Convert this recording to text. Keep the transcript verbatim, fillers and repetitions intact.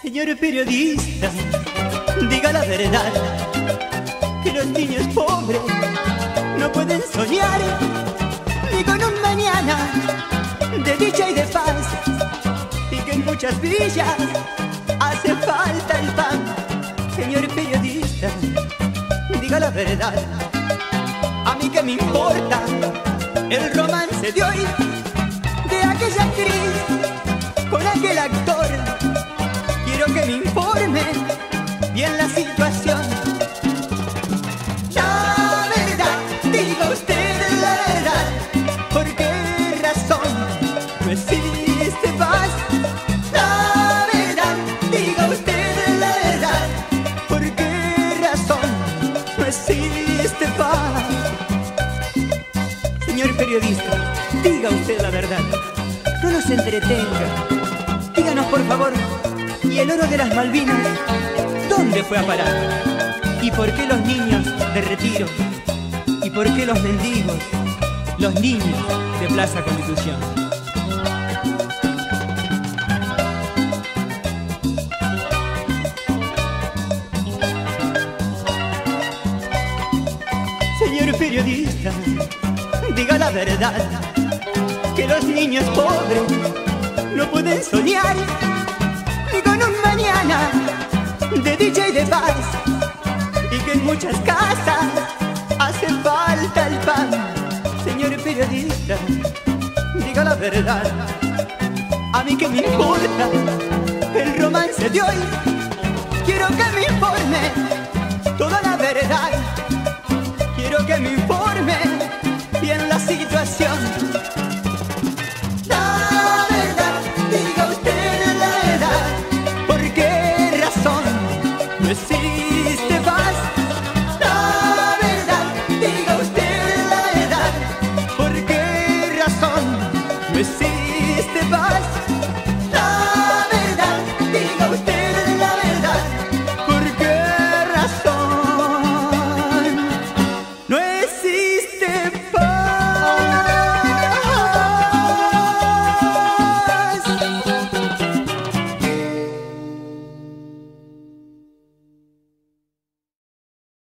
Señor periodista, diga la verdad, que los niños pobres no pueden soñar ni con un mañana de dicha y de paz, y que en muchas villas hace falta el pan. Señor periodista, diga la verdad, a mí que me importa el romance de hoy, de aquella actriz con aquel actor. Quiero que me informe bien la situación. La verdad, diga usted la verdad, ¿por qué razón no existe paz? La verdad, diga usted la verdad, ¿por qué razón no existe paz? Señor periodista, diga usted la verdad, no nos entretenga, díganos por favor. ¿Y el oro de las Malvinas dónde fue a parar? ¿Y por qué los niños de Retiro? ¿Y por qué los mendigos, los niños de Plaza Constitución? Señor periodista, diga la verdad, que los niños pobres no pueden soñar ni con un mañana de dicha y de paz, y que en muchas casas hace falta el pan. Señor periodista, diga la verdad, a mí que me importa el romance de hoy. Quiero que me informe toda la verdad, quiero que me informe bien la situación.